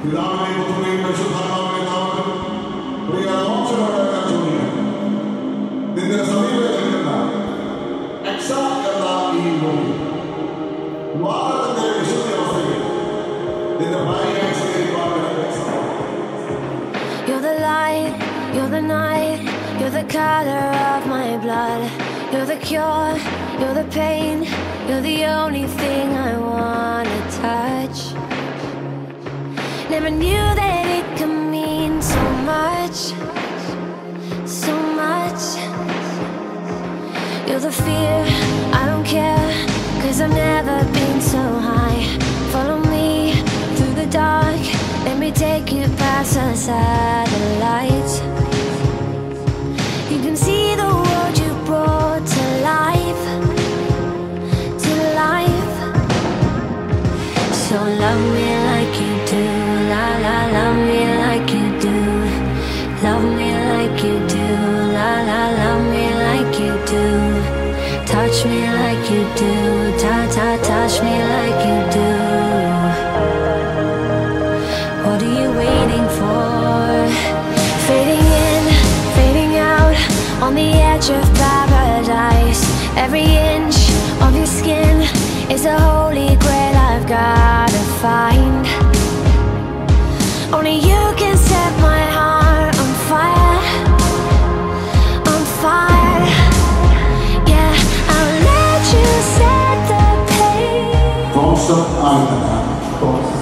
പിതാവിനെയും പുത്രനെയും പരിശുദ്ധാത്മാവിനെയും നാമത്തിൽ പ്രിയ മോക്ഷങ്ങളെ ഞാൻ ചോദിക്കുന്നു. നിന്റെ സമീപം നിൽക്കുന്ന എക്സ എന്ന ഈ ഭൂമി വിവാഹത്തിന്റെ വിശുദ്ധ അവസ്ഥയിൽ നിന്റെ ഭാര്യയായി സ്വീകരിക്കുവാൻ. You're the light, you're the night, you're the color of my blood. You're the cure, you're the pain, you're the only thing I wanna touch. Never knew that it could mean so much, so much. You're the fear, I don't care, 'cause I've never been so high. Follow me through the dark, let me take you past the satellites. You can see the world you brought to life, to life. So love me like you do, la la, love me like you do. Love me like you do, la la, love me like you do. Touch me like you do, ta ta, touch me like you do. What are you waiting for? Fading in, fading out, on the edge of paradise. Every inch of your skin is a holy grail I've gotta find. Only you can set my heart on fire, on fire. Yeah, I'll let you set the pace. Monster Island.